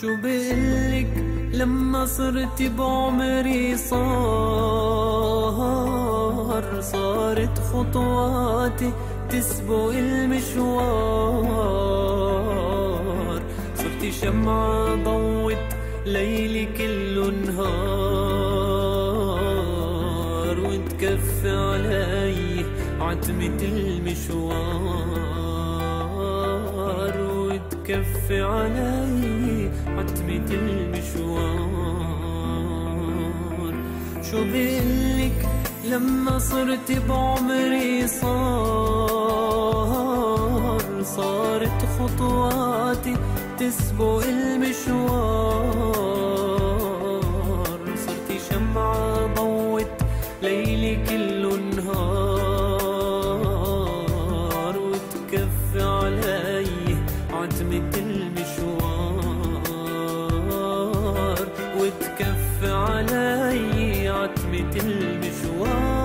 شو بقلك لما صرت بعمري صارت خطواتي تسبق المشوار. صرتي شمعة ضوت ليلي كله نهار، وتكفي علي عتمة المشوار، وتكفي علي عتمة المشوار. شو بقلك لما صرت بعمري صارت خطواتي تسبق المشوار. صرتي شمعة ضوت ليلي كله نهار، وتكفي علي عتمة المشوار، وتكفي علي عتمة المشوار.